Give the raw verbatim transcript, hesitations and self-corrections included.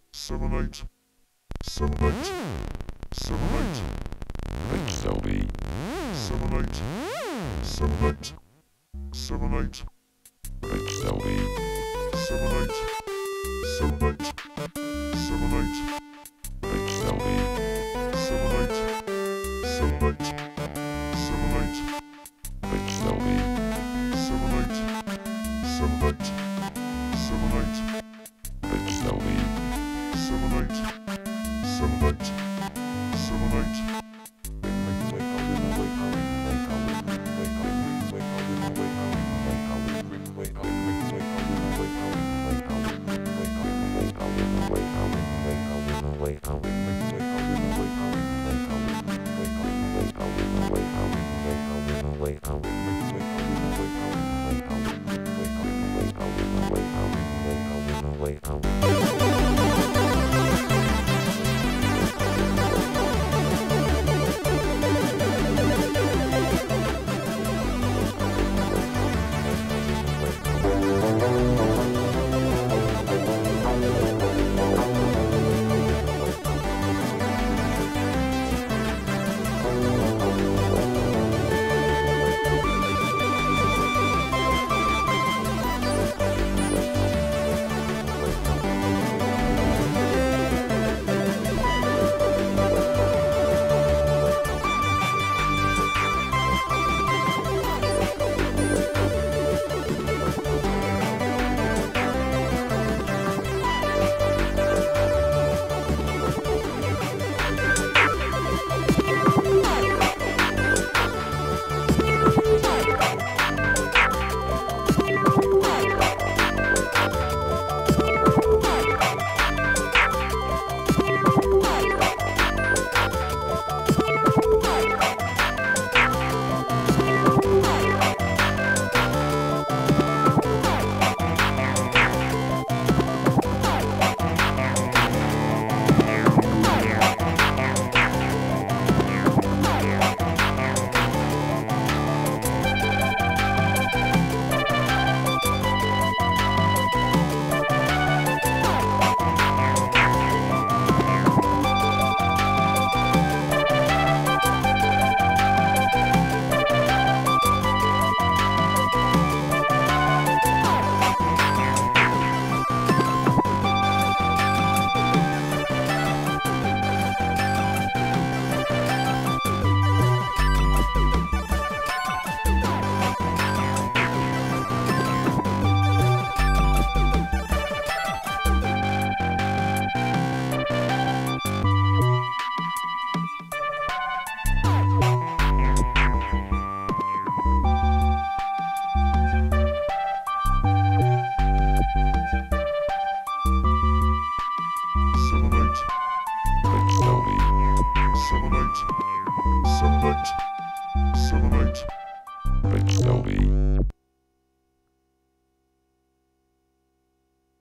seven eight, seven eight, seven eight, H L B, seven eight, seven eight, seven eight, H L B, seven eight, seven eight, seven eight, H L B, seven eight, seven eight, seven eight, H L B, seven eight, seven eight, seven eight, H L B, seven eight, seven eight, seven eight. Seven eight, seven eight, seven eight.